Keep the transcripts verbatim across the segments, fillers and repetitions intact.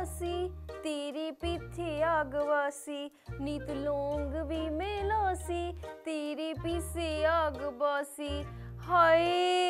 सी तेरे पीछे आगवासी नीत लौंग भी मेलोसी तेरे पीछे आगवासी। हाय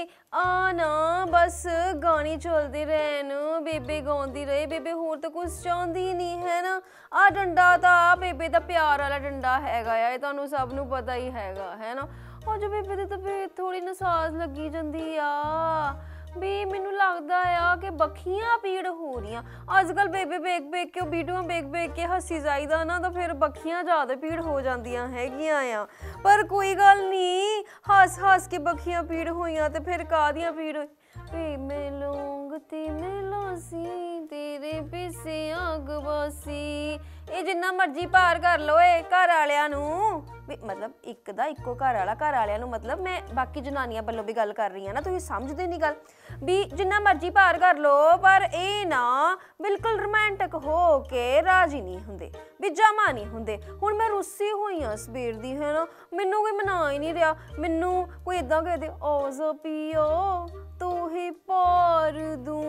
आना बस गाने चलते रहन बेबे गाँदी रहे बेबे होर तो कुछ चाहती नहीं है ना। आ डंडा तो बेबे का प्यार वाला डंडा हैगा आ तुहानू सब नू पता ही हैगा है ना। अज बेबे की तबीयत थोड़ी नसाज लगी जाती आ भी मैनू लगता आ कि बखियां पीड़ हो रही। अजकल बेबे बेख बेख के वीडियो बेख बेख के हसी जाइदा ना तो फिर बखियां ज़्यादा पीड़ हो जांदियां हैगियां आ। पर कोई गल नहीं हस हस के बखियां पीड़ होइयां ते फिर कादियां पीड़ वे मिलोंग ते मिलोसी तेरे पिछे आगवासी। ये जिन्ना मर्जी पार कर लो ए घर वालियां नू भी मतलब एक दा इक्को घर वाला घर वालियां नू मतलब मैं बाकी जनानियां बल्लों भी गल कर रही हाँ ना तुसीं समझदे नहीं गल भी जिन्ना मर्जी पार कर लो पर ये ना बिल्कुल रोमांटिक हो के राजी नहीं हुंदे भी जमा नहीं हुंदे। हुण मैं रुस्सी हुई हाँ सवेर दी है ना मैनू कोई मना ही नहीं रहा मैनू कोई इदां कह दे ओ पियो तू ही पार दूं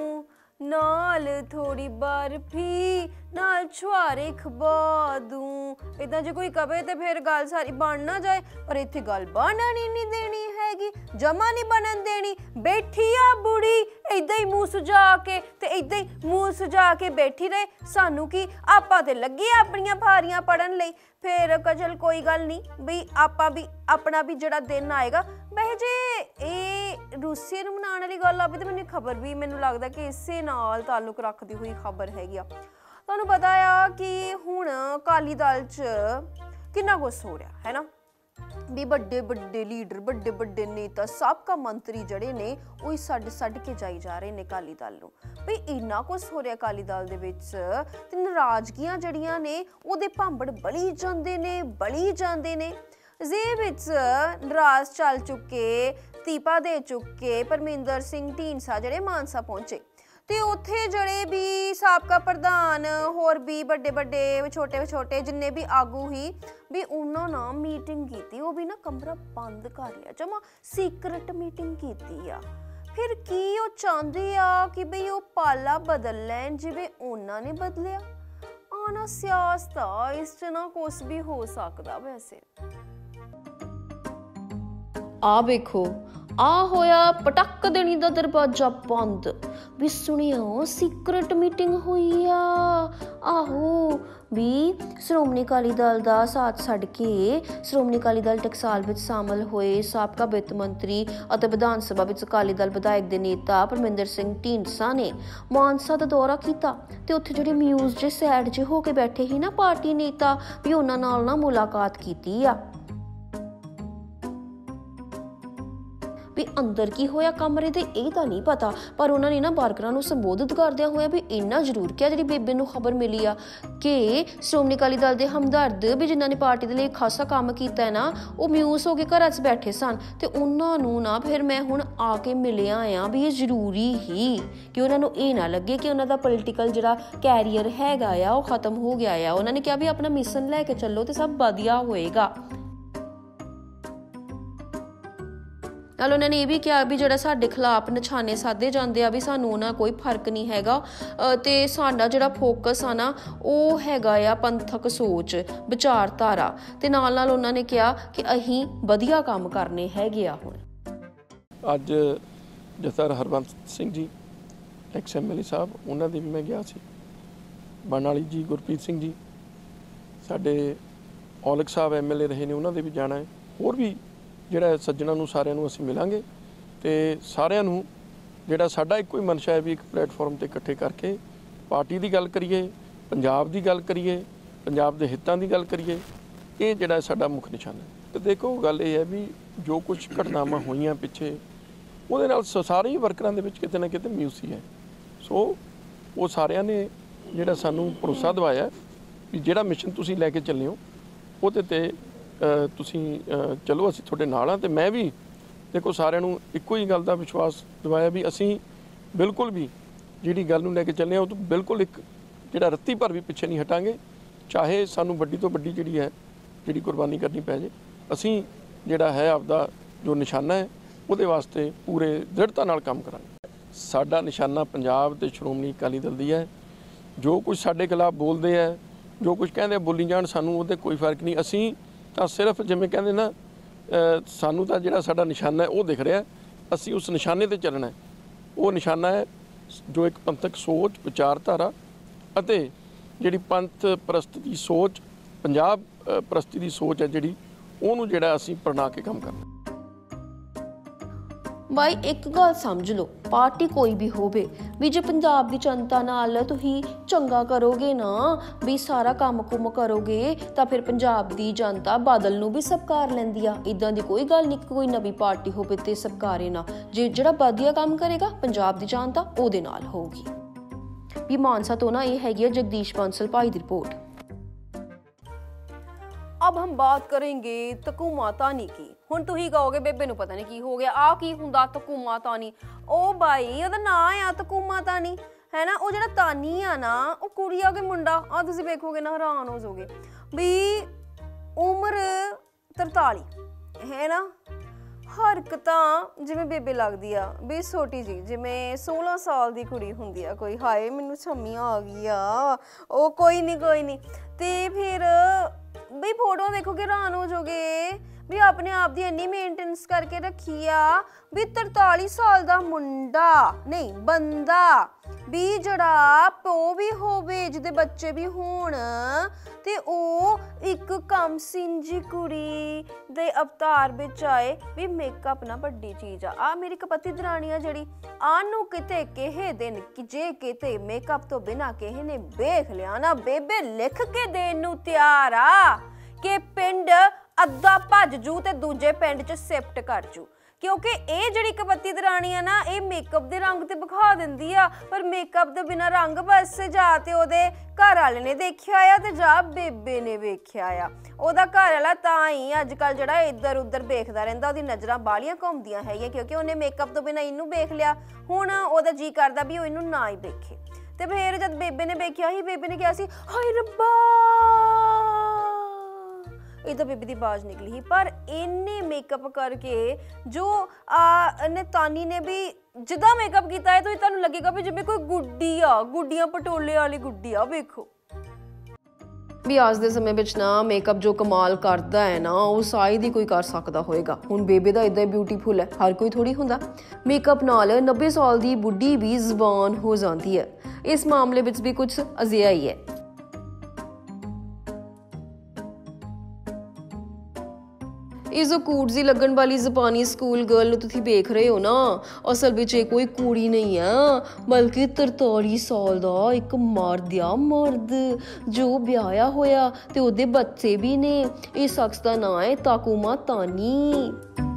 नाल थोड़ी बर्फी नाल छुआरे खवा दूं। इदां जे कोई कहे तो फिर गल सारी बन ना जाए पर इत्थे गल बनन ही नहीं देनी हैगी जमा नहीं बनन देनी। बैठी आ बुढ़ी इदां ही मुँह सुजा के ते इदां ही मुँह सुजा के बैठी रहे सानू की आपां ते लगे अपनियां फारियां पढ़न लई। फिर कचल कोई गल नहीं बई आपां भी अपना भी जिहड़ा दिन आएगा वैसे जे ये रूसी नूं मनाउण वाली गल आवे तो मैनूं खबर भी मैनूं लगदा कि इसे नाल ताल्लुक रखदी हुई खबर हैगी आ। तुहानूं पता आ कि हुण अकाली दल च किन्ना कुछ हो रहा है ना भी बड़े बड़े लीडर बड़े बड़े नेता साबका मंत्री जड़े ने वो सड सड के जाई जा रहे ने अकाली दल नूं भी इन्ना कुछ हो रहा अकाली दल दे विच ते नाराजगियां जड़ियां ने उहदे भांबड़ बली जांदे ने बली जांदे ने। जे विच नाराज चल चुके तीपा दे चुके परमिंदर सिंह ढींडसा जड़े मानसा पहुंचे ते उत्थे जड़े भी साबका प्रधान होर भी बड़े बड़े छोटे छोटे जिन्ने भी आगू ही भी उन्होंने ना मीटिंग की वो भी ना कमरा बंद कर लिया जमा सीक्रेट मीटिंग की आ। फिर की वो चाहते आ कि बई वो पाला बदल लैन जिवें उन्होंने बदलिया आना सियासत इस च ना कुछ भी हो सकता। वैसे आ वेखो आ होया पटक देनी दा दरवाजा बंद भी सुनिया सीक्रेट मीटिंग हुई आ। आहो भी श्रोमणी अकाली दल का साथ छड्ड के श्रोमणी अकाली दल टकसाल विच शामिल होए साबका वित्त मंत्री और विधान सभा विच अकाली दल विधायक दे नेता परमिंदर सिंह ढींडसा ने मानसा दा दौरा कीता ते उत्थे जिहड़े म्यूज जे सैड जे हो के बैठे ही ना पार्टी नेता भी उन्हां नाल ना मुलाकात कीती आ। भी अंदर की होया कमरे दे ये तो नहीं पता पर उन्होंने ना वर्करां नूं संबोधित करदिया होया भी इन्ना जरूर क्या जी बेबे नूं खबर मिली आ कि श्रोमणी अकाली दल के हमदर्द भी जिन्हां ने पार्टी दे लई खासा काम कीता है ना वो म्यूस हो के घर च बैठे सन ते उन्हां नूं ना फिर मैं हुण आके मिलिया आ भी ये जरूरी ही कि उन्हां नूं ये ना लगे कि उन्हां दा पोलीटिकल जिहड़ा कैरियर हैगा आ वो खत्म हो गया आ। उन्होंने कहा भी अपना मिशन लैके चलो तो सब वधिया होएगा। नाल उन्होंने ये भी कहा भी जिहड़ा साडे खिलाफ निशाने साधे जाते आ भी सानू उन्हां कोई फर्क नहीं हैगा ते साडा जिहड़ा फोकस आ ना वो हैगा आ पंथक सोच विचारधारा ते नाल नाल उन्होंने कहा कि अहीं वधिया काम करने हैगे आ। हुण अज जथर Harbans Singh ji ex M L A साहब उन्हां दी भी मैं गया सी बनवाली जी गुरप्रीत सिंह जी साडे औलख साहब एम एल ए रहे ने उन्हां दे भी जाना है होर भी ਜਿਹੜਾ ਸੱਜਣਾਂ ਨੂੰ ਸਾਰਿਆਂ ਨੂੰ ਅਸੀਂ ਮਿਲਾਂਗੇ ਤੇ ਸਾਰਿਆਂ ਨੂੰ ਜਿਹੜਾ ਸਾਡਾ ਇੱਕੋ ਹੀ ਮਨਸ਼ਾ ਹੈ ਵੀ ਇੱਕ ਪਲੇਟਫਾਰਮ ਤੇ ਇਕੱਠੇ ਕਰਕੇ ਪਾਰਟੀ ਦੀ ਗੱਲ ਕਰੀਏ ਪੰਜਾਬ ਦੀ ਗੱਲ ਕਰੀਏ ਪੰਜਾਬ ਦੇ ਹਿੱਤਾਂ ਦੀ ਗੱਲ ਕਰੀਏ ਇਹ ਜਿਹੜਾ ਸਾਡਾ ਮੁੱਖ ਨਿਸ਼ਾਨਾ ਹੈ। ਤੇ ਦੇਖੋ ਗੱਲ ਇਹ ਹੈ ਵੀ ਜੋ ਕੁਝ ਘਟਨਾਵਾਂ ਹੋਈਆਂ ਪਿੱਛੇ ਉਹਦੇ ਨਾਲ ਸਾਰੇ ਹੀ ਵਰਕਰਾਂ ਦੇ ਵਿੱਚ ਕਿਤੇ ਨਾ ਕਿਤੇ ਮਿਊਸੀ ਹੈ। ਸੋ ਉਹ ਸਾਰਿਆਂ ਨੇ ਜਿਹੜਾ ਸਾਨੂੰ ਭਰੋਸਾ ਦਿਵਾਇਆ ਵੀ ਜਿਹੜਾ ਮਿਸ਼ਨ ਤੁਸੀਂ ਲੈ ਕੇ ਚੱਲੇ ਹੋ ਉਹਦੇ ਤੇ ਤੁਸੀਂ ਚਲੋ ਅਸੀਂ ਤੁਹਾਡੇ ਨਾਲ ਹਾਂ। ਤੇ ਮੈਂ ਵੀ ਦੇਖੋ ਸਾਰਿਆਂ ਨੂੰ ਇੱਕੋ ਹੀ ਗੱਲ ਦਾ ਵਿਸ਼ਵਾਸ ਦਿਵਾਇਆ ਵੀ ਅਸੀਂ ਬਿਲਕੁਲ ਵੀ ਜਿਹੜੀ ਗੱਲ ਨੂੰ ਲੈ ਕੇ ਚੱਲੇ ਹਾਂ ਉਹ ਤੋਂ ਬਿਲਕੁਲ ਇੱਕ ਜਿਹੜਾ ਰੱਤੀ ਭਰ ਵੀ ਪਿੱਛੇ ਨਹੀਂ ਹਟਾਂਗੇ ਚਾਹੇ ਸਾਨੂੰ ਵੱਡੀ ਤੋਂ ਵੱਡੀ ਜਿਹੜੀ ਹੈ ਜਿਹੜੀ ਕੁਰਬਾਨੀ ਕਰਨੀ ਪੈ ਜੇ। ਅਸੀਂ ਜਿਹੜਾ ਹੈ ਆਪਦਾ ਜੋ ਨਿਸ਼ਾਨਾ ਹੈ ਉਹਦੇ ਵਾਸਤੇ ਪੂਰੇ ਦ੍ਰਿੜਤਾ ਨਾਲ ਕੰਮ ਕਰਾਂਗੇ। ਸਾਡਾ ਨਿਸ਼ਾਨਾ ਪੰਜਾਬ ਤੇ ਸ਼੍ਰੋਮਣੀ ਅਕਾਲੀ ਦਲ ਦੀ ਹੈ ਜੋ ਕੁਝ ਸਾਡੇ ਖਿਲਾਫ ਬੋਲਦੇ ਆ, ਜੋ ਕੁਝ ਕਹਿੰਦੇ ਬੋਲੀ ਜਾਣ, ਸਾਨੂੰ ਉਹਦੇ ਕੋਈ ਫਰਕ ਨਹੀਂ। ਅਸੀਂ ਤਾਂ ਸਿਰਫ ਜਿਵੇਂ ਕਹਿੰਦੇ ਨਾ, ਸਾਨੂੰ ਤਾਂ ਜਿਹੜਾ ਸਾਡਾ ਨਿਸ਼ਾਨਾ ਹੈ ਉਹ ਦਿਖ ਰਿਹਾ, ਅਸੀਂ ਉਸ ਨਿਸ਼ਾਨੇ ਤੇ ਚੱਲਣਾ। ਉਹ ਨਿਸ਼ਾਨਾ ਹੈ ਜੋ ਇੱਕ ਪੰਥਕ ਸੋਚ, ਵਿਚਾਰਧਾਰਾ ਅਤੇ ਜਿਹੜੀ ਪੰਥ ਪ੍ਰਸਤ ਦੀ ਸੋਚ, ਪੰਜਾਬ ਪ੍ਰਸਤੀ ਦੀ ਸੋਚ ਹੈ ਜਿਹੜੀ, ਉਹਨੂੰ ਜਿਹੜਾ ਅਸੀਂ ਅਪਣਾ ਕੇ ਕੰਮ ਕਰਨਾ। ਬਾਈ ਇੱਕ ਗੱਲ ਸਮਝ ਲਓ, ਪਾਰਟੀ ਕੋਈ ਵੀ ਹੋਵੇ ਵੀ ਜੇ ਪੰਜਾਬ ਦੀ ਜਨਤਾ ਨਾਲ ਤੁਸੀਂ ਚੰਗਾ ਕਰੋਗੇ ਨਾ, ਵੀ ਸਾਰਾ ਕੰਮ ਕੁਮ ਕਰੋਗੇ, ਤਾਂ ਫਿਰ ਪੰਜਾਬ ਦੀ ਜਨਤਾ ਬਾਦਲ ਨੂੰ ਵੀ ਸਤਿਕਾਰ ਲੈਂਦੀ ਆ। ਇੱਦਾਂ ਦੀ ਕੋਈ ਗੱਲ ਨਹੀਂ ਕਿ ਕੋਈ ਨਵੀਂ ਪਾਰਟੀ ਹੋਵੇ ਤੇ ਸਤਿਕਾਰੇ ਨਾ। ਜੇ ਜਿਹੜਾ ਵਧੀਆ ਕੰਮ ਕਰੇਗਾ ਪੰਜਾਬ ਦੀ ਜਨਤਾ ਉਹਦੇ ਨਾਲ ਹੋਊਗੀ। ਵੀ ਮਾਨਸਾ ਤੋਂ ਨਾ ਇਹ ਹੈਗੀ ਹੈ ਜਗਦੀਸ਼ ਬਾਂਸਲ ਭਾਈ ਦੀ ਰਿਪੋर्ट। अब हम बात करेंगे तकुमा तानी की। हुण तुही कहोगे बेबे नूं पता नहीं की हो गया, आ की हुंदा तकुमा तानी? ओ भाई ओहदा नाम आ तकुमा तानी, है ना। वो जिहड़ा तानी आ ना, वो कुड़ी आ के मुंडा आ, तुसीं वेखोगे ना हैरान हो जाओगे भी उम्र तरताली है ना। हरकतां जिवें बेबे लगदी आ भी छोटी जी, जिवें सोलह साल दी कुड़ी हुंदी आ कोई। हाय मैनूं छम्मियां आ गई आ, ओ कोई नहीं कोई नहीं। ते फिर बई फोटो देखोगे हैरान हो जाओगे भी अपने आप की इन्नी मेनटेनेंस करके रखी आ भी तरताली साल का मुंडा नहीं बंदा भी जड़ा प्यो भी होवे, जिहदे बच्चे भी होण, ते ओ एक कम सिंह जी कुड़ी दे अवतार विच आए भी मेकअप ना वड्डी चीज़ आ। आ मेरी कपति दराणी आ जिहड़ी, आनू किते किहे दिन कि जे किते मेकअप तो बिना किहे ने वेख लिया ना, बेबे लिख के देण नूं तैयार आ कि पिंड अद्धा भज जू ते दूजे पिंड च शिफ्ट कर जू। क्योंकि ये जिहड़ी कपत्ती दराणी है ना, ये मेकअप दे रंग ते विखा दिंदी आ, पर मेकअप दे बिना रंग बस जा ते ओहदे घर वाले ने देखिया आ ते जा बेबे ने वेखिया आ। ओहदा घर वाला तां ही अजकल जिहड़ा इधर उधर वेखदा रहिंदा, ओहदी नज़रां बाहलियां घुमदियां हैगियां क्योंकि उहने मेकअप तो बिना इनू वेख लिया। हुण ओहदा जी करदा भी ओह इनू ना ही वेखे। ते फिर जद बेबे ने वेखिया ही, बेबे ने कहा सी हाय रब्बा, इधर बेबी की आवाज निकली ही। पर इन्ने मेकअप करके जो आ ने तानी ने भी जिदा मेकअप किया है, तो तुहानू लगेगा भी जिवें कोई गुड्डी आ, गुड्डियां पटोले वाली गुड्डी आ। वेखो भी आज दे समय विच ना मेकअप जो कमाल करता है ना, वो शायद ही कोई कर सकता होएगा। हुण बेबे दा इदां ब्यूटीफुल है, हर कोई थोड़ी हुंदा। मेकअप नाल नब्बे साल दी बुढ़ी भी जबान हो जाती है। इस मामले विच भी कुछ अजिहा ही है। ਇਹ ਜੋ ਕੂਟ ਜੀ ਲੱਗਣ ਵਾਲੀ ਜਾਪਾਨੀ ਸਕੂਲ ਗਰਲ ਨੂੰ ਤੁਸੀਂ ਵੇਖ ਰਹੇ ਹੋ ਨਾ, ਅਸਲ ਵਿੱਚ ਇਹ ਕੋਈ ਕੁੜੀ ਨਹੀਂ ਆ, ਬਲਕਿ ਤਰਤਾਲੀ ਸਾਲ ਦਾ ਇੱਕ ਮਰਦ ਆ, ਮਰਦ ਜੋ ਵਿਆਹਿਆ ਹੋਇਆ ਤੇ ਉਹਦੇ ਬੱਚੇ ਵੀ ਨੇ। ਇਹ ਸ਼ਖਸ ਦਾ ਨਾਂ ਹੈ ਤਾਕੁਮਾ ਤਾਨੀ।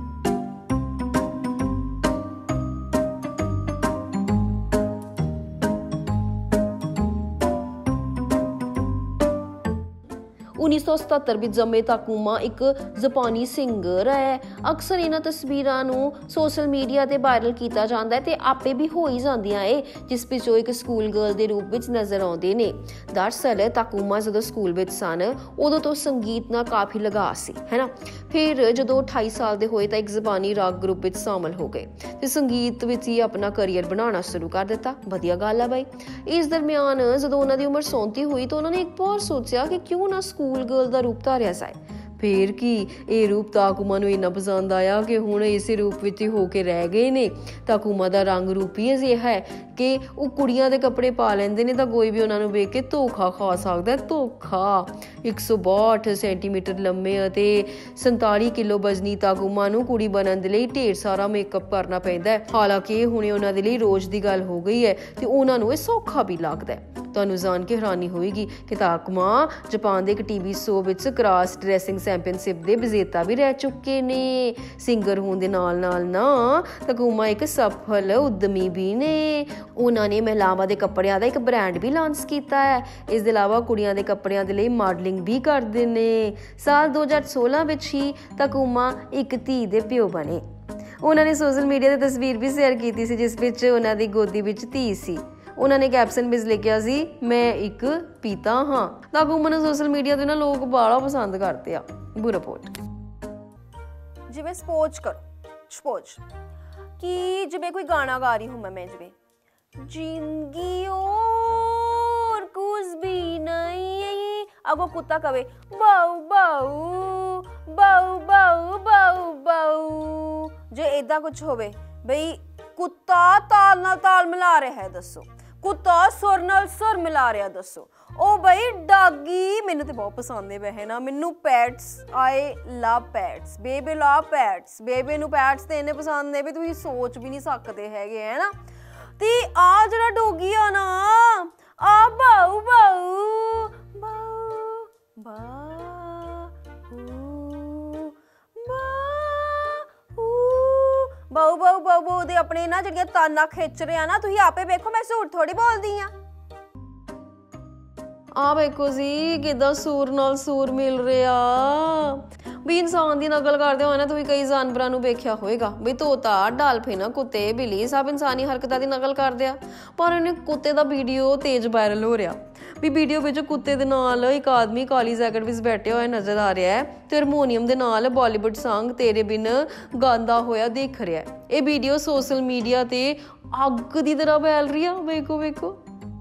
उन्नीस सौ सतहत्तर ਵਿੱਚ ਜੰਮੇ ਤਾਕੁਮਾ ਇੱਕ ਜਾਪਾਨੀ ਸਿੰਗਰ ਹੈ। ਅਕਸਰ ਇਹਨਾਂ ਤਸਵੀਰਾਂ ਨੂੰ ਸੋਸ਼ਲ ਮੀਡੀਆ ਤੇ ਵਾਇਰਲ ਕੀਤਾ ਜਾਂਦਾ ਹੈ ਤੇ ਆਪੇ ਵੀ ਹੋ ਹੀ ਜਾਂਦੀਆਂ ਏ, ਜਿਸ ਵਿੱਚ ਉਹ ਇੱਕ ਸਕੂਲ ਗਰਲ ਦੇ ਰੂਪ ਵਿੱਚ ਨਜ਼ਰ ਆਉਂਦੇ ਨੇ। ਦਰਅਸਲ ਤਾਕੁਮਾ ਜਦੋਂ ਸਕੂਲ ਵਿੱਚ ਸਨ, ਉਦੋਂ ਤੋਂ ਸੰਗੀਤ ਨਾਲ ਕਾਫੀ ਲਗਾਅ ਸੀ, ਹੈ ਨਾ। ਫਿਰ ਜਦੋਂ ਅਠਾਈ ਸਾਲ ਦੇ ਹੋਏ ਤਾਂ ਇੱਕ ਜਾਪਾਨੀ ਰਾਕ ਗਰੁੱਪ ਵਿੱਚ ਸ਼ਾਮਲ ਹੋ ਗਏ ਤੇ ਸੰਗੀਤ ਵਿੱਚ ਹੀ ਆਪਣਾ ਕਰੀਅਰ ਬਣਾਉਣਾ ਸ਼ੁਰੂ ਕਰ ਦਿੱਤਾ। ਵਧੀਆ ਗੱਲ ਆ ਬਾਈ। ਇਸ ਦਰਮਿਆਨ ਜਦੋਂ ਉਹਨਾਂ ਦੀ ਉਮਰ ਸੌਂਤੀ ਹੋਈ ਤਾਂ ਉਹਨਾਂ ਨੇ ਇੱਕ ਵਾਰ ਸੋਚਿਆ ਕਿ ਕਿਉਂ ਨਾ ਸਕੂਲ गर्ल ਦਾ ਰੂਪ ਧਾਰਿਆ ਜਾਏ। ਫਿਰ ਕੀ ਇਹ ਰੂਪ ਤਾਕੁਮਾ ਨੂੰ ਇੰਨਾ ਪਸੰਦ ਆਇਆ ਕਿ ਹੁਣ ਇਸੇ ਰੂਪ ਵਿੱਚ ਹੀ ਹੋ ਕੇ ਰਹਿ ਗਏ ਨੇ। ਤਾਕੁਮਾ ਦਾ ਰੰਗ ਰੂਪ ਹੀ ਅਜਿਹਾ ਹੈ ਕਿ ਉਹ ਕੁੜੀਆਂ ਦੇ ਕੱਪੜੇ ਪਾ ਲੈਂਦੇ ਨੇ ਤਾਂ ਕੋਈ ਵੀ ਉਹਨਾਂ ਨੂੰ ਵੇਖ ਕੇ ਧੋਖਾ ਖਾ ਸਕਦਾ। ਧੋਖਾ। ਇੱਕ ਸੌ ਬਾਹਠ ਸੈਂਟੀਮੀਟਰ ਲੰਮੇ ਅਤੇ ਸੰਤਾਲੀ ਕਿਲੋ ਵਜ਼ਨੀ ਤਾਕੁਮਾ ਨੂੰ ਕੁੜੀ ਬਣਨ ਦੇ ਲਈ ਢੇਰ ਸਾਰਾ ਮੇਕਅਪ ਕਰਨਾ ਪੈਂਦਾ ਹੈ। ਹਾਲਾਂਕਿ ਹੁਣੇ ਉਹਨਾਂ ਦੇ ਲਈ ਰੋਜ਼ ਦੀ ਗੱਲ ਹੋ ਗਈ ਹੈ ਤੇ ਉਹਨਾਂ ਨੂੰ ਇਹ ਸੌਖਾ ਵੀ ਲੱਗਦਾ ਹੈ। ਤੁਹਾਨੂੰ ਜਾਣ ਕੇ ਹੈਰਾਨੀ ਹੋਏਗੀ ਕਿ ਤਾਕੁਮਾ ਜਾਪਾਨ ਦੇ ਇੱਕ ਟੀਵੀ ਸ਼ੋਅ ਵਿੱਚ ਕ੍ਰਾਸ ਡਰੈਸਿੰਗ ਚੈਂਪੀਅਨਸ਼ਿਪ ਦੇ ਵਿਜੇਤਾ ਵੀ ਰਹਿ ਚੁੱਕੇ ਨੇ। ਸਿੰਗਰ ਹੋਣ ਦੇ ਨਾਲ ਨਾਲ ਨਾ ਤਾਕੁਮਾ ਇੱਕ ਸਫਲ ਉਦਮੀ ਵੀ ਨੇ। ਉਹਨਾਂ ਨੇ ਮਹਿਲਾਵਾਂ ਦੇ ਕੱਪੜਿਆਂ ਦਾ ਇੱਕ ਬ੍ਰਾਂਡ ਵੀ ਲਾਂਚ ਕੀਤਾ ਹੈ। ਇਸ ਦੇ ਇਲਾਵਾ ਕੁੜੀਆਂ ਦੇ ਕੱਪੜਿਆਂ ਦੇ ਲਈ ਮਾਡਲਿੰਗ ਵੀ ਕਰਦੇ ਨੇ। ਸਾਲ ਦੋ ਹਜ਼ਾਰ ਸੋਲਾਂ ਵਿੱਚ ਹੀ ਤਾਕੁਮਾ ਇੱਕ ਧੀ ਦੇ ਪਿਓ ਬਣੇ। ਉਹਨਾਂ ਨੇ ਸੋਸ਼ਲ ਮੀਡੀਆ ਤੇ ਤਸਵੀਰ ਵੀ ਸ਼ੇਅਰ ਕੀਤੀ ਸੀ ਜਿਸ ਵਿੱਚ ਉਹਨਾਂ ਦੀ ਗੋਦੀ ਵਿੱਚ ਧੀ ਸੀ। ਉਹਨਾਂ ਨੇ ਕੈਪਸ਼ਨ ਵਿੱਚ ਲਿਖਿਆ ਸੀ, ਮੈਂ ਇੱਕ ਪਿਤਾ ਹਾਂ। ਤਾਕੁਮਾ ਨੂੰ ਸੋਸ਼ਲ ਮੀਡੀਆ ਤੇ ਨਾ ਲੋਕ ਬਾਹਲਾ ਪਸੰਦ ਕਰਦੇ ਆ। ਬੁਰਾ ਰਿਪੋਰਟ। ਜਿਵੇਂ ਸਪੋਜ਼ ਕਰੋ, ਸਪੋਜ਼ ਕਿ ਜਿਵੇਂ ਕੋਈ ਗਾਣਾ ਗਾ ਰਹੀ ਹੂੰ ਮੈਂ, ਮੈਂ ਜਿਵੇਂ ਜ਼ਿੰਦਗੀ और अगो कुत्ता कवे बाऊ बाऊ बाऊ बाऊ बाऊ बाऊ, जे इदा कुछ होवे बई कुत्ता ताल नाल ताल मिला रहा है दसो, कुत्ता सुर नाल सुर मिला रहा दसो। ओ बई डॉगी मैनू तो बहुत पसंद है वह ना, मैनू पैट्स आई लव पैट्स, बेबे लव पैट्स, बेबे नू पैट्स तो इन्ने पसंद ने भी तुसीं सोच भी नहीं सकते हैगे है ना। ते आ जिहड़ा डॉगी आ ना आ बाऊ बाऊ बाऊ बाऊ बाऊ बाऊ बाऊ बाऊ दे अपने ना जिहड़ियां ताना खिच रहे ना, तुसीं आपे वेखो मैं झूठ थोड़ी बोलदी हाँ। आ वेखो जी किदा सूर नाल सूर मिल रहा भी, इंसान की नकल करते हो ना तुसीं कई जानवरां नूं वेख्या होएगा भी, तोता डालफिन कुत्ते बिल्ली सब इंसानी हरकतां दी नकल करदे आ, पर इन्हें कुत्ते दा वीडियो तेज वायरल हो रहा भी। वीडियो विच कुत्ते दे नाल एक आदमी काली जैकेट विच बैठे होए नजर आ रहा है ते हारमोनीयम दे नाल बॉलीवुड सॉन्ग तेरे बिन गांदा होया दिख रहा है। ये वीडियो सोशल मीडिया ते अग दी तरह फैल रही है, वेखो वेखो।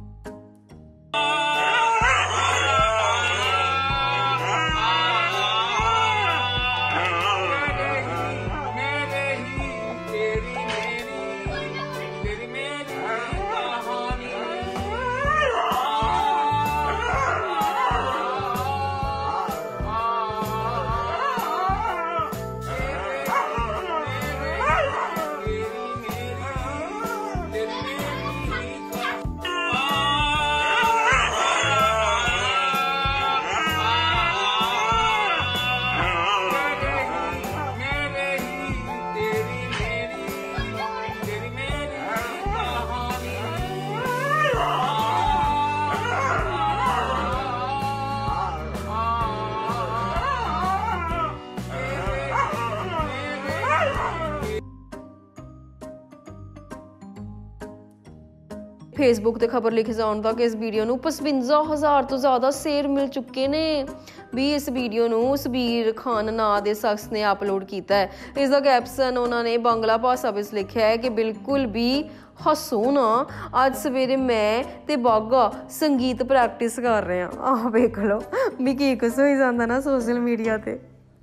फेसबुक ते खबर लिखी जाने तक इस वीडियो नूं पचवंजा हज़ार तो ज़्यादा शेयर मिल चुके ने भी। इस वीडियो नूं सबीर खान नां दे शख्स ने अपलोड किया है। इसका कैप्शन उन्होंने बांग्ला भाषा में लिखा है कि बिल्कुल भी हसो ना, अज सवेरे मैं ते बागा संगीत प्रैक्टिस कर रहे हैं। आह वेख लो भी की कुछ हो जाता ना सोशल मीडिया ते।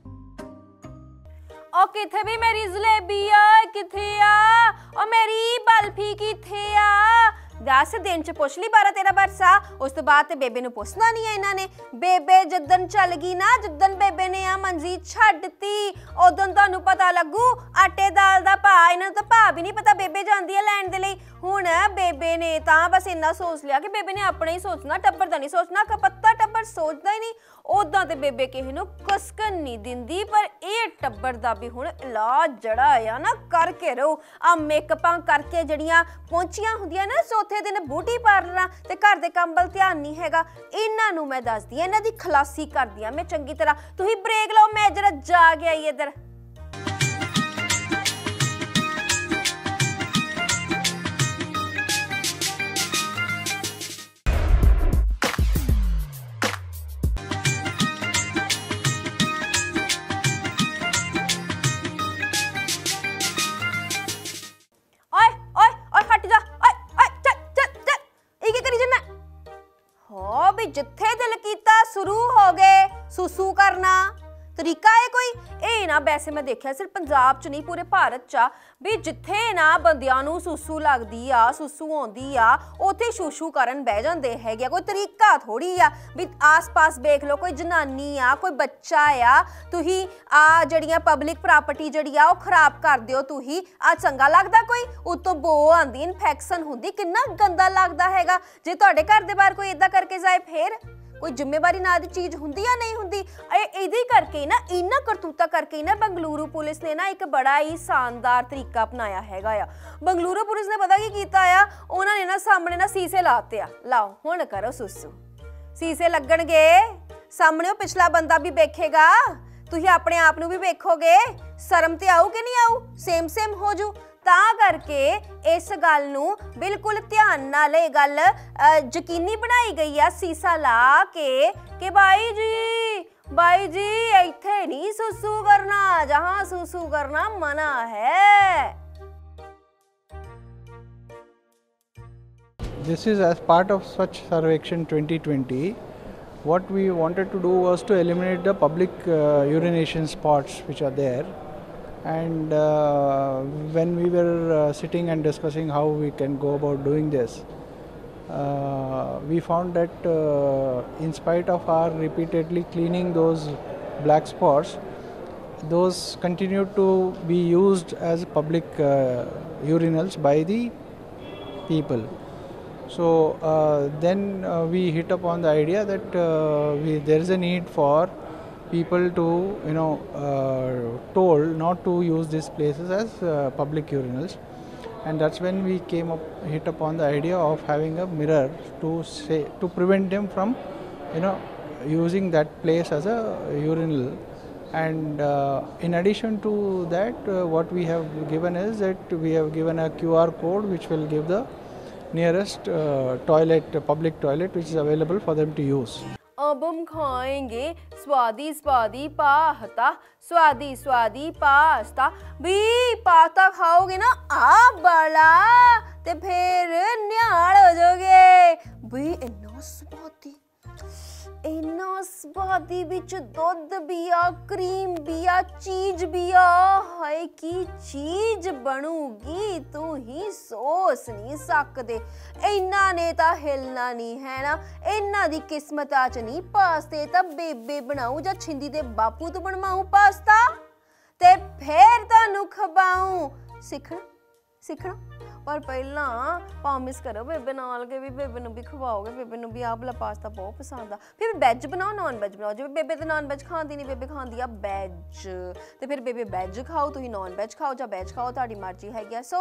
ओ किथे भी मेरी जलेबी आ, किथे आ ओ मेरी बल्फी किथे आ। दस दिन च पुछ ली बारह तेरह बरसा, उस तो बाद ते बेबे नूं पुछना नहीं है इन्हां ने। बेबे जिद्दन चल गई ना, जिद्दन बेबे ने आ मंजी छड्डती उदन तुहानूं पता लगू आटे दाल दा भाव। इन्हां नूं तां भाव भी नहीं पता, बेबे जांदी है लैण दे लई। हुण बेबे ने तां बस इन्ना सोच लिया कि बेबे ने अपना ही सोचना, टब्बर दा नहीं सोचना। कपत्ता टब्बर सोचदा ही नहीं। उदां ते बेबे किसे नूं कसकन नहीं दिंदी, पर इह टब्बर दा भी हुण इलाज जड़ा आ ना करके रहो। आ मेकअपां करके जड़ियां पहुंचियां हुंदियां ना चौथे दिन ब्यूटी पार्लरां ते घर दे काम वल ध्यान नहीं हैगा। इन्हां नूं मैं दसदी आं, इन्हां दी खलासी करदी आं मैं चंगी तरह। तुसीं ब्रेक लाओ, मैं जरा जा के आई इधर। जिथे दिल कीता शुरू हो गए सुसू करना, तरीका है कोई? ए ना वैसे मैं देखा सिर्फ पंजाब च नहीं पूरे भारत च भी जिथे ना बंदियां नूं सुसू लगदी आ, सुसू आउंदी आ, उत्थे शूशू करन बह जांदे हैगे। कोई तरीका थोड़ी आ भी आस पास देख लो, कोई जनानी आ, कोई बच्चा आ, तुही आ जड़ियां पब्लिक प्रॉपर्टी जड़ी आ ओह खराब कर दिओ। तुही आ चंगा लगदा? कोई उत्तों बो आंदी, इन्फैक्शन हुंदी, किन्ना गंदा लगदा हैगा। जे तुहाडे घर दे बाहर कोई इदां करके जाए फिर कोई जिम्मेवारी ना दी चीज़ हुंदी या नहीं हुंदी? इहदे करके ही ना इन्हां करतूता करके ही ना बंगलुरु पुलिस ने ना एक बड़ा ही शानदार तरीका अपनाया हैगा आ। बंगलुरु पुलिस ने पता की कीता आ, उन्होंने ना सामने ना शीशे लाते आ, लाओ हुण करो सुसू। शीशे लगणगे, सामने पिछला बंदा भी वेखेगा, तुसीं अपने आप नूं भी वेखोगे, शर्म ते आऊ कि नहीं आऊ? सेम सेम हो जू। ਤਾਂ ਕਰਕੇ ਇਸ ਗੱਲ ਨੂੰ ਬਿਲਕੁਲ ਧਿਆਨ ਨਾਲ ਇਹ ਗੱਲ ਯਕੀਨੀ ਬਣਾਈ ਗਈ ਆ ਸੀਸਾ ਲਾ ਕੇ ਕਿ ਭਾਈ ਜੀ ਭਾਈ ਜੀ ਇੱਥੇ ਨਹੀਂ ਸੁਸੂ ਕਰਨਾ, ਜਹਾਂ ਸੁਸੂ ਕਰਨਾ ਮਨਾ ਹੈ। This is as part of Swachh Sarvekshan twenty twenty. what we wanted to do was to eliminate the public uh, urination spots which are there. And uh, when we were uh, sitting and discussing how we can go about doing this, uh, we found that uh, in spite of our repeatedly cleaning those black spots, those continued to be used as public uh, urinals by the people. So uh, then uh, we hit upon the idea that uh, we, there is a need for people to, you know, uh, told not to use these places as uh, public urinals, and that's when we came up, hit upon the idea of having a mirror to say, to prevent them from, you know, using that place as a urinal. And uh, in addition to that, uh, what we have given is that we have given a Q R code which will give the nearest uh, toilet, uh, public toilet, which is available for them to use. अब हम खाएंगे स्वादी स्वादी pasta, स्वादी स्वादी pasta. भी pasta खाओगे ना आप बड़ा ते फिर न्याल हो जाओगे। भी इन्ना स्वादी, इन्ना स्वादी बिच दुध भी आ, क्रीम भी आ, चीज भी आ। हाय की चीज बनूगी तू ही सोच नहीं सकते। इन्ना ने तां हिलना नहीं है ना, इन्ना दी किस्मता च नहीं पास्ते तां बेबे बनाऊ जां छिंदी दे बापू तो बनवाऊं पास्ता ते फिर तानू खवाऊं। सीखना सीखना पर पहला प्रॉमिस करो बेबे नाल के भी बेबे नूं भी खवाओगे, बेबे नूं भी आ वाला पास्ता बहुत पसंद आ। फिर वेज बनाओ नॉन वेज बनाओ, जिवें बेबे तो नॉन वेज खांदी नहीं, बेबे खांदी आ वेज, ते फिर बेबे वेज खाओ, तुसीं नॉन वेज खाओ जां वेज खाओ, तुहाडी मर्जी हैगी। सो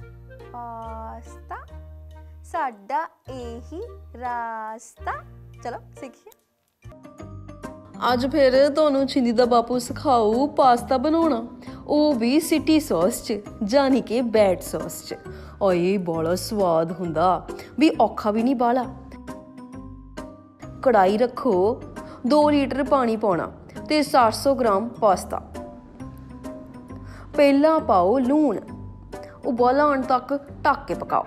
पास्ता साडा यही रास्ता, चलो सीखिए। ਅੱਜ ਫਿਰ ਤੁਹਾਨੂੰ ਛਿੰਦੀ ਦਾ ਬਾਪੂ ਸਿਖਾਊ ਪਾਸਤਾ ਬਣਾਉਣਾ, ਉਹ ਵੀ ਸਿਟੀ ਸੌਸ 'ਚ, ਜਾਨੀ ਕਿ ਬੈਡ ਸੌਸ 'ਚ। ਓਏ ਬੜਾ ਸਵਾਦ ਹੁੰਦਾ, ਵੀ ਔਖਾ ਵੀ ਨਹੀਂ ਬਾਲਾ। ਕੜਾਈ ਰੱਖੋ, ਦੋ ਲੀਟਰ ਪਾਣੀ ਪਾਉਣਾ ਤੇ ਸੱਤ ਸੌ ਗ੍ਰਾਮ ਪਾਸਤਾ। ਪਹਿਲਾਂ ਪਾਓ ਲੂਣ, ਉਬਾਲਾ ਆਉਣ ਤੱਕ ਢੱਕ ਕੇ ਪਕਾਓ।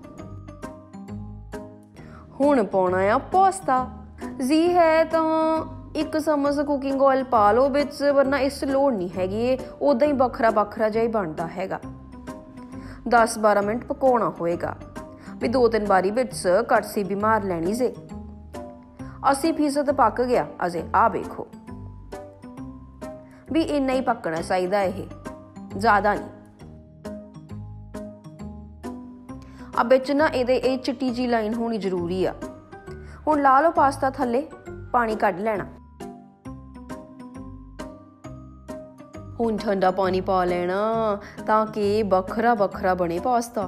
ਹੁਣ ਪਾਉਣਾ ਆ ਪਾਸਤਾ। ਜੀ ਹੈ ਤਾਂ ਇੱਕ ਚਮਚ ਕੁਕਿੰਗ ਆਇਲ ਪਾ ਲਓ ਵਿੱਚ, ਵਰਨਾ ਇਸ ਲੋੜ ਨਹੀਂ ਹੈਗੀ, ਇਹ ਉੱਦਾਂ ਹੀ ਵੱਖਰਾ ਵੱਖਰਾ ਜਿਹਾ ਹੀ ਬਣਦਾ ਹੈਗਾ। ਦਸ ਬਾਰਾਂ ਮਿੰਟ ਪਕਾਉਣਾ ਹੋਏਗਾ, ਵੀ ਦੋ ਤਿੰਨ ਵਾਰੀ ਵਿੱਚ ਕੜਛੀ ਵੀ ਮਾਰ ਲੈਣੀ ਜੇ। अस्सी फीसद पक गया अजे, आ देखो भी इन्ना ही पकना चाहिए, ये ज्यादा नहीं। अब बिच ना इहदे ये चिट्टी जी लाइन होनी जरूरी आ। हुण ला लो पास्ता थल्ले, पानी कढ लेना। हुण ठंडा पानी पा लेना ताकि बखरा बखरा बने पास्ता।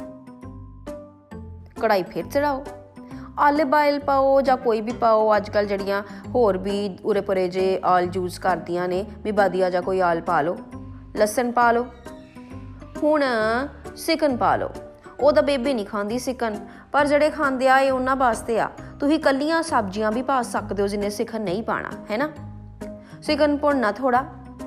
कढ़ाई फिर चढ़ाओ, ऑलिव ऑयल पाओ या कोई भी पाओ, अजकल जड़ियां होर भी उरे परे जे ऑयल यूज करदियां ने, भी वधिया जा कोई ऑयल पा लो। लसन पा लो। हुण चिकन पा लो। ਉਹ ਤਾਂ ਬੇਬੇ ਨਹੀਂ ਖਾਂਦੀ चिकन, पर ਜਿਹੜੇ ਖਾਂਦੇ ਆ ਇਹ ਉਹਨਾਂ ਵਾਸਤੇ ਆ। ਤੁਸੀਂ ਕੱਲੀਆਂ ਸਬਜ਼ੀਆਂ ਵੀ ਪਾ ਸਕਦੇ ਹੋ ਜਿੰਨੇ चिकन नहीं पाना है ना। चिकन भुनना थोड़ा,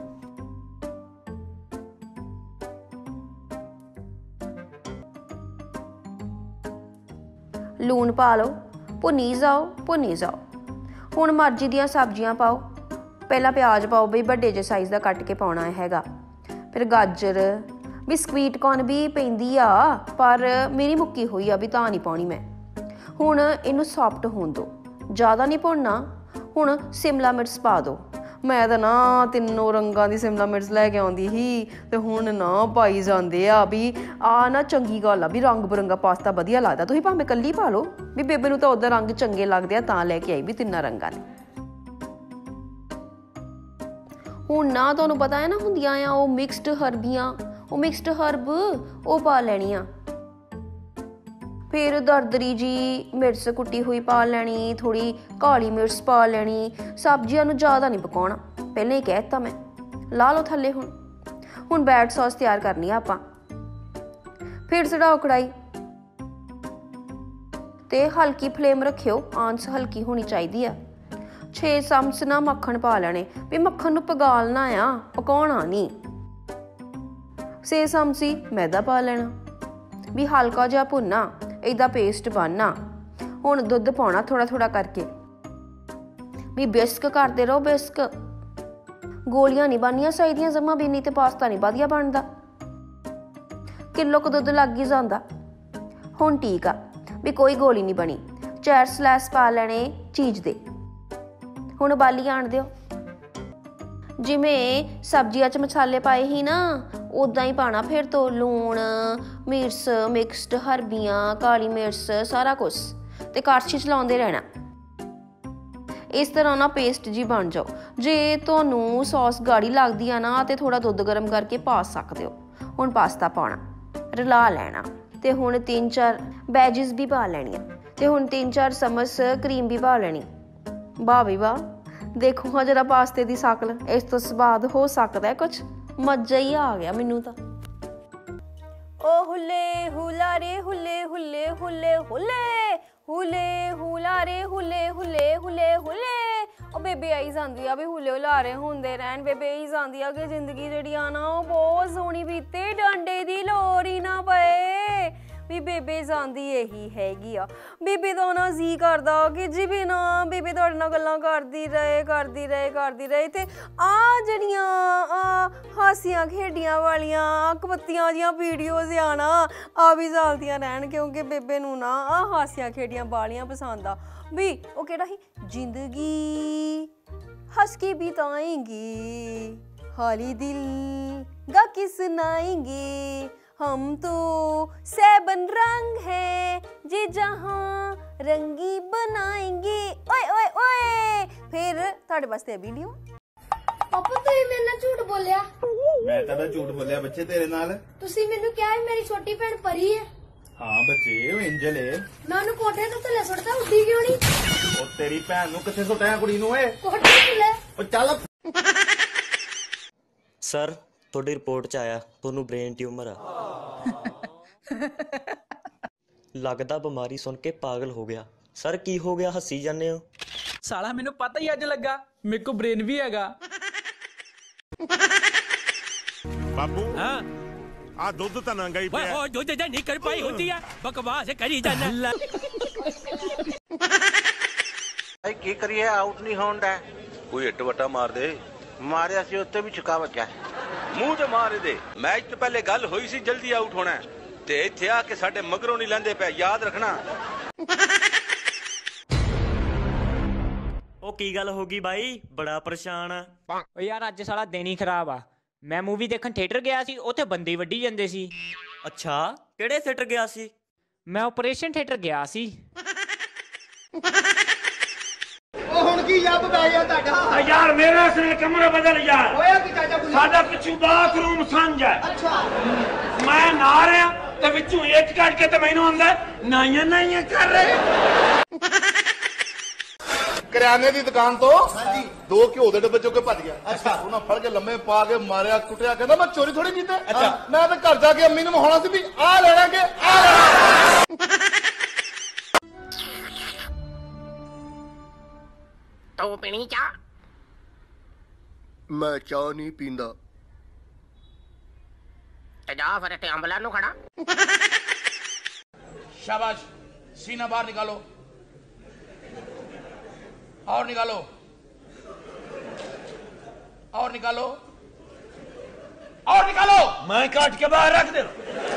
लूण पा लो, भुनी जाओ भुनी जाओ। हुण मर्जी दियां सब्जियां पाओ। पहला प्याज पाओ बई वड्डे जे साइज़ दा कट के पाउणा हैगा। फिर गाजर भी, स्वीट कॉर्न भी पैंदी आ, पर मेरी मुक्की हुई आ भी तां नहीं पाउणी मैं। हुण इनू सॉफ्ट होण दो, ज़्यादा नहीं भुनना। हुण शिमला मिर्च पा दो। मैं तो ना तीनों रंगां दी शिमला मिर्च लैके आउंदी ही ते हुण ना पाई जांदे आ। भी आ ना चंगी गल आ भी रंग बिरंगा पास्ता वधिया लगदा। तुसीं भावें कल्ली पा लो, भी बेबे नूं तां उधर रंग चंगे लगदे आ तां लैके आई भी तिन्नां रंगां दे। हुण ना तुहानूं पता है ना हुंदियां आ ओह मिक्सड हरबियां, ओह मिक्सड हरब ओह पा लैणियां। फिर दरदरी जी मिर्च कुट्टी हुई पा लैनी, थोड़ी काली मिर्च पा लैनी। सब्जियां नूं ज़्यादा नहीं पकाउणा, पहले ही कह दित्ता मैं। ला लो थल्ले। हुण हुण बैड सॉस तैयार करनी आ आपां। फिर चढ़ाओ कढ़ाई ते हल्की फ्लेम रखियो, आंच हल्की होनी चाहिदी आ। छे चमच ना मक्खन पा लैणे, भी मक्खन नूं पगालना आ, पकाउणा नहीं। छे चमची मैदा पा लेना, भी हल्का जिहा भुनना, इहदा पेस्ट बनना। हुण दुध पाउणा थोड़ा थोड़ा करके। ਵੀ ਬਿਸਕ ਕਰਦੇ ਰਹੋ ਬਿਸਕ। ਗੋਲੀਆਂ ਨਹੀਂ ਬਣਨੀਆਂ ਚਾਹੀਦੀਆਂ ਜਮਾ ਵੀ, ਨਹੀਂ ਤੇ ਪਾਸਤਾ ਨਹੀਂ ਵਧੀਆ ਬਣਦਾ। ਕਿਲੋ ਕੁ ਦੁੱਧ ਲੱਗ ਹੀ ਜਾਂਦਾ। ਹੁਣ ਠੀਕ ਆ ਵੀ ਕੋਈ ਗੋਲੀ ਨਹੀਂ ਬਣੀ। ਚਾਰ ਸਲੈਸ ਪਾ ਲੈਣੇ ਚੀਜ਼ ਦੇ। ਹੁਣ ਉਬਾਲੀ ਆਣ ਦਿਓ। ਜਿਵੇਂ ਸਬਜ਼ੀਆਂ 'ਚ ਮਸਾਲੇ ਪਾਏ ਸੀ ਨਾ ਉੱਦਾਂ ਹੀ ਪਾਉਣਾ ਫਿਰ ਤੋਂ। ਲੂਣ, ਮਿਰਚ, ਮਿਕਸਡ ਹਰਬੀਆਂ, ਕਾਲੀ ਮਿਰਚ, ਸਾਰਾ ਕੁਛ, ਤੇ ਕੜਛੀ ਚਲਾਉਂਦੇ ਰਹਿਣਾ। ਇਸ ਤਰ੍ਹਾਂ ਨਾ ਪੇਸਟ ਜੀ ਬਣ ਜਾਓ। ਜੇ ਤੁਹਾਨੂੰ ਸੌਸ ਗਾੜੀ ਲੱਗਦੀ ਆ ਨਾ ਤੇ ਥੋੜਾ ਦੁੱਧ ਗਰਮ ਕਰਕੇ ਪਾ ਸਕਦੇ ਹੋ। ਹੁਣ ਪਾਸਤਾ ਪਾਉਣਾ, ਰਲਾ ਲੈਣਾ, ਤੇ ਹੁਣ ਤਿੰਨ ਚਾਰ ਵੈਜਿਸ ਵੀ ਪਾ ਲੈਣੀਆਂ, ਤੇ ਹੁਣ ਤਿੰਨ ਚਾਰ ਚਮਚ ਕਰੀਮ ਵੀ ਪਾ ਲੈਣੀ। ਵਾਹ ਵੀ ਵਾਹ, ਦੇਖੋ ਹਾਂ ਜਰਾ ਪਾਸਤੇ ਦੀ ਸ਼ਕਲ, ਇਸ ਤੋਂ ਸਵਾਦ ਹੋ ਸਕਦਾ ਕੁਛ। ਮਜ਼ਾ ਹੀ ਆ ਗਿਆ ਮੈਨੂੰ ਤਾਂ। ਓ ਹੁੱਲੇ ਹੁਲਾਰੇ ਹੁੱਲੇ ਹੁੱਲੇ ਹੁੱਲੇ ਹੁੱਲੇ ਹੁੱਲੇ ਹੁਲਾਰੇ ਹੁੱਲੇ ਹੁੱਲੇ ਹੁੱਲੇ ਹੁੱਲੇ। ਉਹ ਬੇਬੇ ਆਈ ਜਾਂਦੀ ਆ ਵੀ ਹੁੱਲੇ ਹੁਲਾਰੇ ਹੁੰਦੇ ਰਹਿਣ। ਬੇਬੇ ਆਈ ਜਾਂਦੀ ਆ ਕਿ ਜ਼ਿੰਦਗੀ ਜਿਹੜੀ ਆ ਨਾ ਉਹ ਬਹੁਤ ਸੋਹਣੀ ਬੀਤੇ, ਡਾਂਡੇ ਦੀ ਲੋੜ ਹੀ ਨਾ ਪਏ। ਵੀ ਬੇਬੇ ਜਾਂਦੀ ਇਹੀ ਹੈਗੀ ਆ। ਬੇਬੇ ਦਾ ਨਾ ਜੀ ਕਰਦਾ ਕਿ ਜਿਵੇਂ ਨਾ ਬੇਬੇ ਤੁਹਾਡੇ ਨਾਲ ਗੱਲਾਂ ਕਰਦੀ ਰਹੇ ਕਰਦੀ ਰਹੇ ਕਰਦੀ ਰਹੇ ਤੇ ਆਹ ਜਿਹੜੀਆਂ ਆ ਹਾਸੀਆਂ ਖੇਡੀਆਂ ਵਾਲੀਆਂ ਕਬੱਤੀਆਂ ਦੀਆਂ ਵੀਡੀਓਜ਼ ਆ ਨਾ ਆ ਵੀ ਚੱਲਦੀਆਂ ਰਹਿਣ, ਕਿਉਂਕਿ ਬੇਬੇ ਨੂੰ ਨਾ ਆਹ ਹਾਸੀਆਂ ਖੇਡੀਆਂ ਵਾਲੀਆਂ ਪਸੰਦ ਆ। ਵੀ ਉਹ ਕਿਹੜਾ ਸੀ, ਜ਼ਿੰਦਗੀ ਹੱਸ ਕੇ ਬਿਤਾਏਂਗੇ ਹਾਲੀ ਦਿਲ ਗਾ ਕੇ ਸੁਨਾਏਂਗੇ, हम तो सैबन रंग है जे जहां रंगी बनाएंगे। ओए ओए ओए फिर ਤੁਹਾਡੇ ਵਾਸਤੇ ਇਹ ਵੀਡੀਓ। ਪਾਪਾ ਤੁਸੀਂ ਮੇਰੇ ਨਾਲ ਝੂਠ ਬੋਲਿਆ। ਮੈਂ ਤਾਂ ਝੂਠ ਬੋਲਿਆ ਬੱਚੇ ਤੇਰੇ ਨਾਲ। ਤੁਸੀਂ ਮੈਨੂੰ ਕਿਹਾ ਮੇਰੀ ਛੋਟੀ ਭੈਣ ਪਰੀ ਹੈ। ਹਾਂ ਬੱਚੇ ਉਹ ਐਂਜਲ ਏ। ਮੈਂ ਉਹਨੂੰ ਕੋਠੇ ਤੋਂ ਥੱਲੇ ਸੁੱਟਦਾ, ਉੱਡੀ ਕਿਉਂ ਨਹੀਂ? ਉਹ ਤੇਰੀ ਭੈਣ ਨੂੰ ਕਿੱਥੇ ਸੁੱਟਿਆ ਕੁੜੀ ਨੂੰ ਏ? ਕੋਠੇ ਤੋਂ ਥੱਲੇ। ਉਹ ਚੱਲ। ਸਰ ਤੁਹਾਡੀ ਰਿਪੋਰਟ 'ਚ ਆਇਆ ਤੁਹਾਨੂੰ ਬ੍ਰੇਨ ਟਿਊਮਰ ਆ। ਲੱਗਦਾ ਬਿਮਾਰੀ ਸੁਣ ਕੇ ਪਾਗਲ ਹੋ ਗਿਆ। ਸਰ ਕੀ ਹੋ ਗਿਆ, ਹੱਸੀ ਜਾਂਦੇ ਹੋ? ਸਾਲਾ ਮੈਨੂੰ ਪਤਾ ਹੀ ਅੱਜ ਲੱਗਾ ਮੇਰੇ ਕੋ ਬ੍ਰੇਨ ਵੀ ਹੈਗਾ। ਬਾਬੂ ਹਾਂ ਆ ਦੁੱਧ ਤਾਂ ਨੰਗਾ ਹੀ ਪਿਆ। ਉਹ ਦੁੱਧ ਦਾ ਨਹੀਂ ਕਰ ਪਾਈ ਹੁੰਦੀ ਆ, ਬਕਵਾਸ ਕਰੀ ਜਾਂਦਾ। ਭਾਈ ਕੀ ਕਰੀਏ, ਆਊਟ ਨਹੀਂ ਹੋਣ ਦਾ। ਕੋਈ ਹਿੱਟ ਵੱਟਾ ਮਾਰ ਦੇ। ਮਾਰਿਆ ਸੀ ਉੱਤੇ ਵੀ ਛੁਕਾ ਵੱਜਾ। ਮੂੰਹ ਤੇ ਮਾਰ ਦੇ। ਮੈਚ ਤੋਂ ਪਹਿਲੇ ਗੱਲ ਹੋਈ ਸੀ ਜਲਦੀ ਆਊਟ ਹੋਣਾ ਤੇ ਇੱਥੇ ਆ ਕੇ ਸਾਡੇ ਮਗਰੋਂ ਨਹੀਂ ਲੈਂਦੇ ਪਿਆ, ਯਾਦ ਰੱਖਣਾ। ਉਹ ਕੀ ਗੱਲ ਹੋ ਗਈ ਬਾਈ, ਬੜਾ ਪਰੇਸ਼ਾਨ ਆ। ਓ ਯਾਰ ਅੱਜ ਸਾਲਾ ਦਿਨ ਹੀ ਖਰਾਬ ਆ। ਮੈਂ ਮੂਵੀ ਦੇਖਣ ਥੀਏਟਰ ਗਿਆ ਸੀ, ਉੱਥੇ ਬੰਦੇ ਵੱਢੀ ਜਾਂਦੇ ਸੀ। ਅੱਛਾ ਕਿਹੜੇ ਥੀਏਟਰ ਗਿਆ ਸੀ? ਮੈਂ ਆਪਰੇਸ਼ਨ ਥੀਏਟਰ ਗਿਆ ਸੀ। ਉਹ ਹੁਣ ਕੀ ਜੱਬ ਪੈ ਗਿਆ ਤੁਹਾਡਾ? ਯਾਰ ਮੇਰਾ ਸਿਰ ਕਮਰਾ ਬਦਲ ਯਾਰ। ਹੋਇਆ ਕੀ ਚਾਚਾ? ਸਾਡਾ ਪਿੱਛੂ ਬਾਥਰੂਮ ਸਾਂਝ ਹੈ। ਅੱਛਾ ਮੈਂ ਨਹਾ ਰਿਹਾ ਤੇ ਵਿੱਚੋਂ ਇੱਕ ਕੱਢ ਕੇ ਤੇ ਮੈਨੂੰ ਆਂਦਾ ਨਾਈਆਂ ਨਾਈਆਂ ਕਰ ਰਹੇ। ਕਰਿਆਨੇ ਦੀ ਦੁਕਾਨ ਤੋਂ ਹਾਂਜੀ ਦੋ ਘਿਓ ਦੇ ਡੱਬੇ ਚੁੱਕ ਕੇ ਭੱਜ ਗਿਆ। ਅੱਛਾ ਉਹਨਾਂ ਫੜ ਕੇ ਲੰਮੇ ਪਾ ਕੇ ਮਾਰਿਆ ਕੁੱਟਿਆ, ਕਹਿੰਦਾ ਮੈਂ ਚੋਰੀ ਥੋੜੀ ਕੀਤੀ। ਅੱਛਾ ਮੈਂ ਤਾਂ ਘਰ ਜਾ ਕੇ ਅੰਮੀ ਨੂੰ ਵਿਖਾਉਣਾ ਸੀ ਵੀ ਆਹ ਲੈਣਾ ਕਿ ਆਹ ਲੈਣਾ। ਤੂੰ ਪੀਣੀ ਚਾਹ? ਮੈਂ ਚਾਹ ਨਹੀਂ ਪੀਂਦਾ। ਤੇ ਜਾ ਫਿਰ ਇੱਥੇ ਅੰਬਲਾਂ ਨੂੰ ਖੜਾ। शाबाश, सीना बाहर निकालो और निकालो और निकालो और निकालो। ਮੈਂ ਕੱਟ ਕੇ ਬਾਹਰ ਰੱਖ ਦੇ।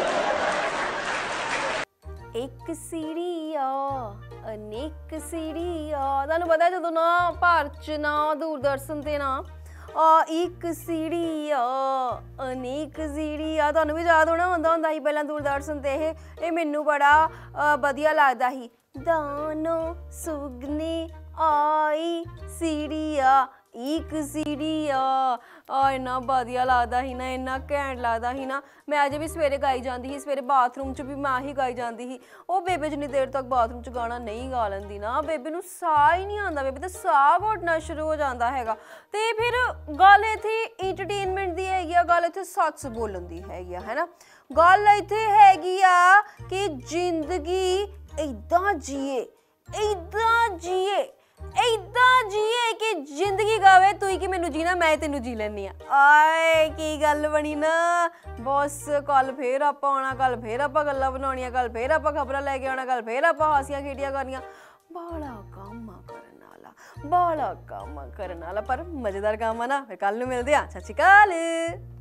ਇੱਕ ਸੀੜੀ ਆ ਅਨੇਕ ਸੀੜੀ ਆ। ਤੁਹਾਨੂੰ ਪਤਾ ਜਦੋਂ ਨਾ ਭਾਰਤ 'ਚ ਨਾ ਦੂਰਦਰਸ਼ਨ ਤੇ ਨਾ ਆ ਇੱਕ ਸੀੜੀ ਆ ਅਨੇਕ ਸੀੜੀ ਆ, ਤੁਹਾਨੂੰ ਵੀ ਯਾਦ ਹੋਣਾ ਹੁੰਦਾ ਹੁੰਦਾ ਸੀ ਪਹਿਲਾਂ ਦੂਰਦਰਸ਼ਨ ਤੇ ਇਹ ਇਹ ਮੈਨੂੰ ਬੜਾ ਵਧੀਆ ਲੱਗਦਾ ਸੀ। ਦਾਨੋ ਸੁਗਨੀ ਆਈ ਸੀੜੀ ਆ ਇੱਕ ਸੀੜੀ ਆ ਆ ਇੰਨਾ ਵਧੀਆ ਲੱਗਦਾ ਸੀ ਨਾ, ਇੰਨਾ ਘੈਂਟ ਲੱਗਦਾ ਸੀ ਨਾ। ਮੈਂ ਅਜੇ ਵੀ ਸਵੇਰੇ ਗਾਈ ਜਾਂਦੀ ਸੀ, ਸਵੇਰੇ ਬਾਥਰੂਮ 'ਚ ਵੀ ਮੈਂ ਹੀ ਗਾਈ ਜਾਂਦੀ ਸੀ। ਉਹ ਬੇਬੇ ਜਿੰਨੀ ਦੇਰ ਤੱਕ ਬਾਥਰੂਮ 'ਚ ਗਾਣਾ ਨਹੀਂ ਗਾ ਲੈਂਦੀ ਨਾ, ਬੇਬੇ ਨੂੰ ਸਾਹ ਹੀ ਨਹੀਂ ਆਉਂਦਾ। ਬੇਬੇ ਤਾਂ ਸਾਹ ਘੁੱਟਣਾ ਸ਼ੁਰੂ ਹੋ ਜਾਂਦਾ ਹੈਗਾ। ਤੇ ਫਿਰ ਗੱਲ ਇੱਥੇ ਇੰਟਰਟੇਨਮੈਂਟ ਦੀ ਹੈਗੀ ਆ, ਗੱਲ ਇੱਥੇ ਸੱਚ ਬੋਲਣ ਦੀ ਹੈਗੀ ਆ, ਹੈ ਨਾ। ਗੱਲ ਇੱਥੇ ਹੈਗੀ ਆ ਕਿ ਜ਼ਿੰਦਗੀ ਇੱਦਾਂ ਜੀਏ ਇੱਦਾਂ ਜੀਏ ਏਦਾਂ ਜੀਏ ਕਿ ਜ਼ਿੰਦਗੀ ਗਾਵੇ ਤੂੰ ਕਿ ਮੈਨੂੰ ਜੀਣਾ ਮੈਂ ਤੈਨੂੰ ਜੀ ਲੈਂਦੀ ਆ। ਆਏ ਕੀ ਗੱਲ ਬਣੀ ਨਾ। ਬਸ ਕੱਲ ਫੇਰ ਆਪਾਂ ਆਉਣਾ, ਕੱਲ ਫੇਰ ਆਪਾਂ ਗੱਲਾਂ ਬਣਾਉਣੀਆਂ, ਕੱਲ ਫੇਰ ਆਪਾਂ ਖਬਰਾਂ ਲੈ ਕੇ ਆਉਣਾ, ਕੱਲ ਫੇਰ ਆਪਾਂ ਹਾਸੀਆਂ ਖੇਡੀਆਂ ਕਰਨੀਆਂ। ਬਾਲਾ ਕੰਮ ਆ ਕਰਨ ਵਾਲਾ। ਬਾਲਾ ਕੰਮ ਕਰਨ ਵਾਲਾ ਪਰ ਮਜ਼ੇਦਾਰ ਕੰਮ ਆ ਨਾ। ਫਿਰ ਕੱਲ ਨੂੰ ਮਿਲਦੇ ਆ। ਸਤਿ ਸ਼੍ਰੀ ਅਕਾਲ।